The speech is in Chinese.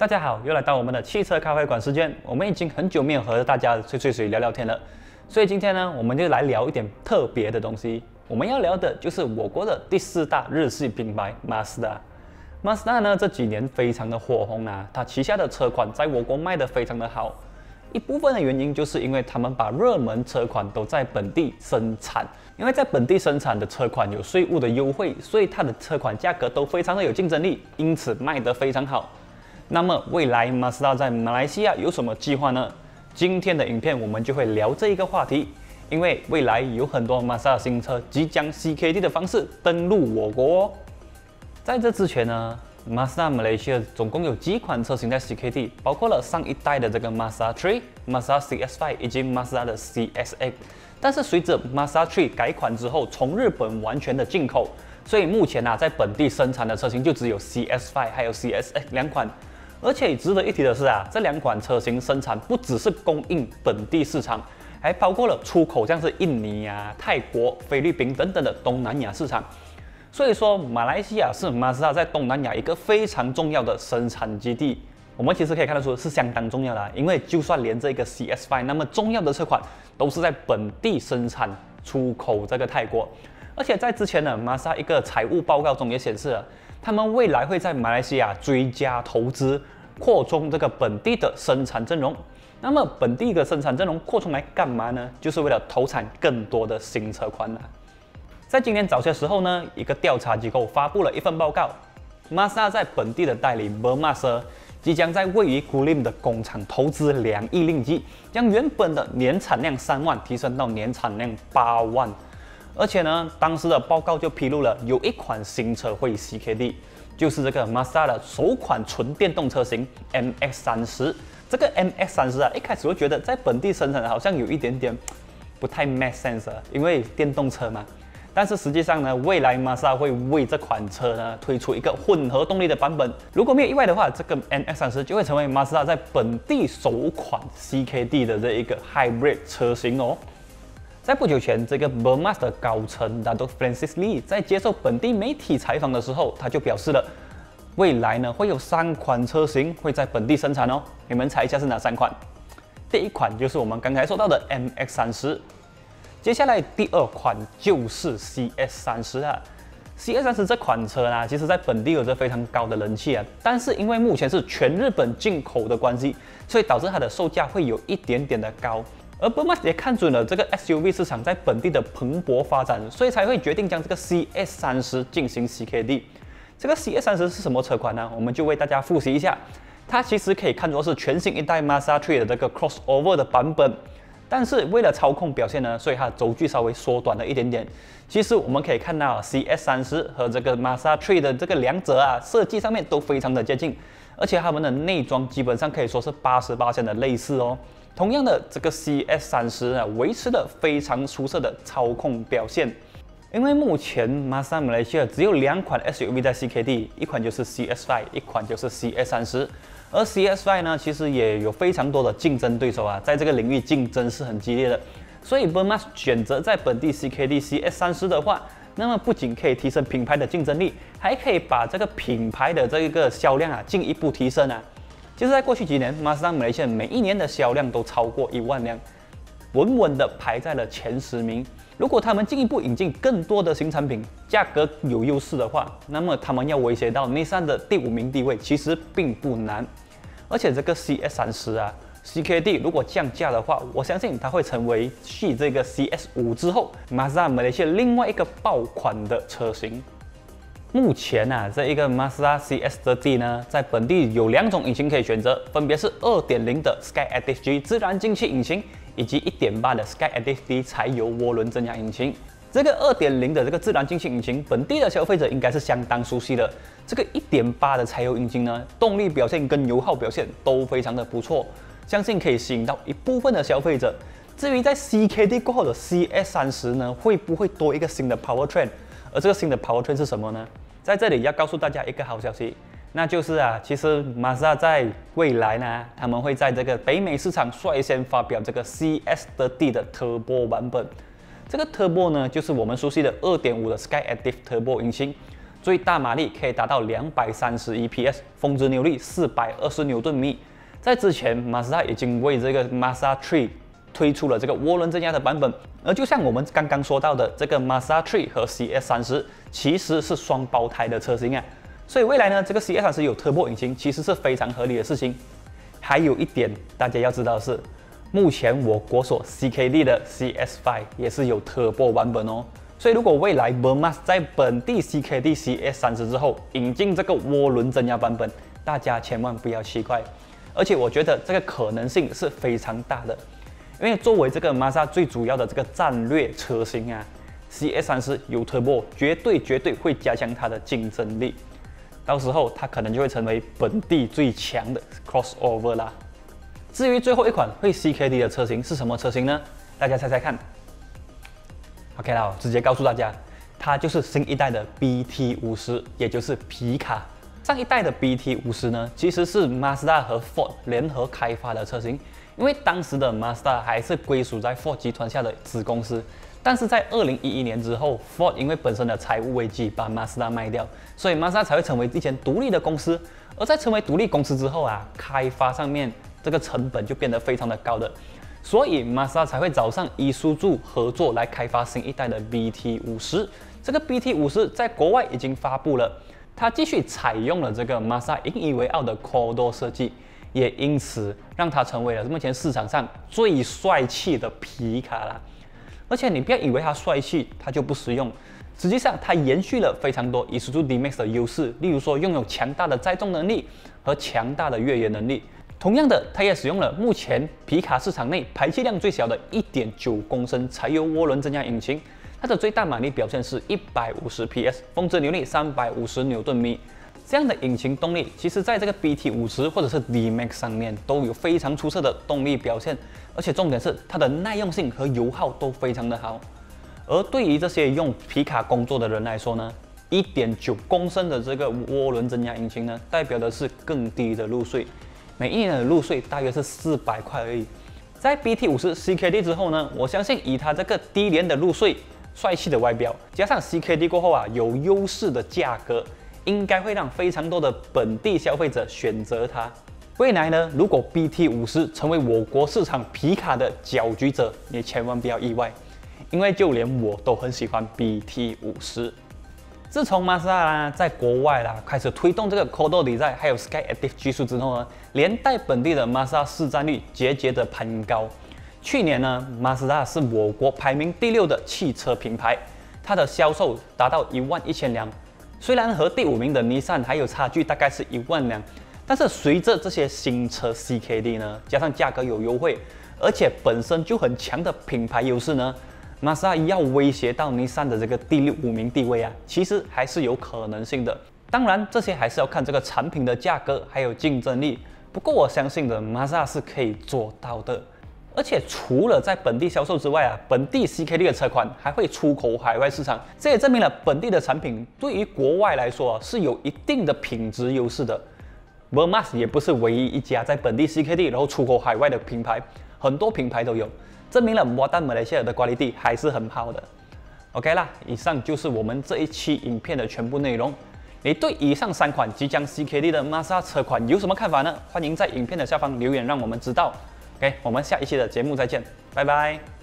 大家好，又来到我们的汽车咖啡馆时间。我们已经很久没有和大家吹吹水聊聊天了，所以今天呢，我们就来聊一点特别的东西。我们要聊的就是我国的第4大日系品牌 Mazda。Mazda 呢这几年非常的火红啊，它旗下的车款在我国卖得非常的好。一部分的原因就是因为他们把热门车款都在本地生产，因为在本地生产的车款有税务的优惠，所以它的车款价格都非常的有竞争力，因此卖得非常好。那么未来 Mazda 在马来西亚有什么计划呢？今天的影片我们就会聊这一个话题，因为未来有很多 Mazda 新车即将 CKD 的方式登陆我国哦。在这之前呢，Mazda Malaysia 总共有几款车型在 CKD， 包括了上一代的这个 Mazda 3、Mazda CX-5 以及 Mazda 的 CX-8。但是随着 Mazda 3改款之后，从日本完全的进口，所以目前在本地生产的车型就只有 CX-5 还有 CX-8 两款。而且值得一提的是这两款车型生产不只是供应本地市场，还包括了出口，像是印尼泰国、菲律宾等等的东南亚市场。所以说，马来西亚是 Mazda 在东南亚一个非常重要的生产基地。我们其实可以看得出是相当重要的，因为就算连这个 CX-5 那么重要的车款都是在本地生产出口这个泰国。而且在之前呢 ，Mazda 一个财务报告中也显示了，他们未来会在马来西亚追加投资，扩充这个本地的生产阵容。那么本地的生产阵容扩充来干嘛呢？就是为了投产更多的新车款了。在今年早些时候呢，一个调查机构发布了一份报告 ，Mazda 在本地的代理 Bermas 即将在位于 Kulim 的工厂投资2亿令吉，将原本的年产量3万提升到年产量8万。而且呢，当时的报告就披露了有一款新车会 CKD， 就是这个 Mazda 的首款纯电动车型 MX-30。这个 MX-30一开始我觉得在本地生产好像有一点点不太 make sense， 因为电动车嘛。但是实际上呢，未来 Mazda 会为这款车呢推出一个混合动力的版本。如果没有意外的话，这个 MX-30就会成为 Mazda 在本地首款 CKD 的这一个 Hybrid 车型哦。在不久前，这个 Bermas 的高层 Dato' Francis Lee 在接受本地媒体采访的时候，他就表示了，未来呢会有3款车型会在本地生产哦。你们猜一下是哪3款？第一款就是我们刚才说到的 MX-30。接下来第2款就是 CX-30 啊。CX-30 这款车呢，其实在本地有着非常高的人气啊，但是因为目前是全日本进口的关系，所以导致它的售价会有一点点的高。而 Bermas 也看准了这个 SUV 市场在本地的蓬勃发展，所以才会决定将这个 CX-30 进行 CKD。这个 CX-30 是什么车款呢？我们就为大家复习一下。它其实可以看作是全新一代 Mazda 3的这个 crossover 的版本。但是为了操控表现呢，所以它的轴距稍微缩短了一点点。其实我们可以看到 CX-30 和这个 Mazda 3的这个两者设计上面都非常的接近，而且它们的内装基本上可以说是88%的类似哦。同样的，这个 CX-30 维持了非常出色的操控表现。因为目前 Mazda Malaysia 只有2款 SUV 在 CKD， 一款就是 CX-5， 一款就是 CX-30。而 CX-5 呢，其实也有非常多的竞争对手在这个领域竞争是很激烈的。所以 Bermas 选择在本地 CKD CX-30 的话，那么不仅可以提升品牌的竞争力，还可以把这个品牌的这个销量进一步提升其实，在过去几年 ，Mazda Malaysia 每一年的销量都超过1万辆，稳稳的排在了前10名。如果他们进一步引进更多的新产品，价格有优势的话，那么他们要威胁到 Nissan 的第5名地位，其实并不难。而且这个 CX-30 CKD 如果降价的话，我相信它会成为继这个 CX-5 之后 Mazda Malaysia 另外一个爆款的车型。目前这一个 Mazda CX-30 呢，在本地有2种引擎可以选择，分别是 2.0 的 Skyactiv G 自然进气引擎，以及 1.8 的 Skyactiv D 柴油涡轮增压引擎。这个 2.0 的这个自然进气引擎，本地的消费者应该是相当熟悉的。这个 1.8 的柴油引擎呢，动力表现跟油耗表现都非常的不错，相信可以吸引到一部分的消费者。至于在 CKD 过后的 CX-30 呢，会不会多一个新的 powertrain？ 而这个新的 powertrain 是什么呢？在这里要告诉大家一个好消息，那就是其实 Mazda 在未来呢，他们会在这个北美市场率先发表这个 CX-30 的 Turbo 版本。这个 Turbo 呢，就是我们熟悉的 2.5 的 Skyactiv Turbo 引擎。 最大马力可以达到231 PS， 峰值扭力420牛顿米。在之前，马自达已经为这个 Mazda 3推出了这个涡轮增压的版本，而就像我们刚刚说到的，这个 Mazda 3和 CS30其实是双胞胎的车型啊，所以未来呢，这个 CS30有 Turbo 引擎其实是非常合理的事情。还有一点大家要知道的是，目前我国所 CKD 的 CS5 也是有 Turbo 版本哦。所以，如果未来 Bermas 在本地 CKD CS30之后引进这个涡轮增压版本，大家千万不要奇怪。而且，我觉得这个可能性是非常大的，因为作为这个 Mazda 最主要的这个战略车型啊 ，CS30有 Turbo 绝对会加强它的竞争力，到时候它可能就会成为本地最强的 crossover 啦。至于最后一款会 CKD 的车型是什么车型呢？大家猜猜看。OK 啦，我直接告诉大家，它就是新一代的 BT50，也就是皮卡。上一代的 BT50呢，其实是 Mazda 和 Ford 联合开发的车型，因为当时的 Mazda 还是归属在 Ford 集团下的子公司。但是在2011年之后 ，Ford 因为本身的财务危机把 Mazda 卖掉，所以 Mazda 才会成为一间独立的公司。而在成为独立公司之后啊，开发上面这个成本就变得非常的高的。所以 Mazda 才会找上Isuzu合作来开发新一代的 BT50。这个 BT50在国外已经发布了，它继续采用了这个 Mazda 引以为傲的 Cordo 设计，也因此让它成为了目前市场上最帅气的皮卡啦。而且你不要以为它帅气，它就不实用。实际上，它延续了非常多 Isuzu D-Max 的优势，例如说拥有强大的载重能力和强大的越野能力。同样的，它也使用了目前皮卡市场内排气量最小的 1.9公升柴油涡轮增压引擎，它的最大马力表现是150 PS， 峰值扭力350牛顿米。这样的引擎动力，其实在这个 BT50或者是 D-Max 上面都有非常出色的动力表现，而且重点是它的耐用性和油耗都非常的好。而对于这些用皮卡工作的人来说呢，1.9公升的这个涡轮增压引擎呢，代表的是更低的入税。每一年的入税大约是400块而已。在 BT50 CKD 之后呢，我相信以它这个低廉的入税、帅气的外表，加上 CKD 过后啊有优势的价格，应该会让非常多的本地消费者选择它。未来呢，如果 BT50 成为我国市场皮卡的搅局者，你千万不要意外，因为就连我都很喜欢 BT50。自从 Mazda 在国外开始推动这个 Cordo Design 还有 SkyActiv 技术之后呢，连带本地的 Mazda 市占率节节的攀高。去年呢 ，Mazda 是我国排名第6的汽车品牌，它的销售达到11000辆。虽然和第5名的 Nissan 还有差距，大概是1万辆，但是随着这些新车 CKD 呢，加上价格有优惠，而且本身就很强的品牌优势呢。Mazda 要威胁到 Nissan 的这个第5名地位啊，其实还是有可能性的。当然，这些还是要看这个产品的价格还有竞争力。不过我相信的 Mazda 是可以做到的。而且除了在本地销售之外啊，本地 CKD 的车款还会出口海外市场，这也证明了本地的产品对于国外来说是有一定的品质优势的。Bermas 也不是唯一一家在本地 CKD 然后出口海外的品牌，很多品牌都有。证明了Muatan Malaysia的quality还是很好的。OK 啦，以上就是我们这一期影片的全部内容。你对以上3款即将 CKD 的 Mazda 车款有什么看法呢？欢迎在影片的下方留言，让我们知道。OK， 我们下一期的节目再见，拜拜。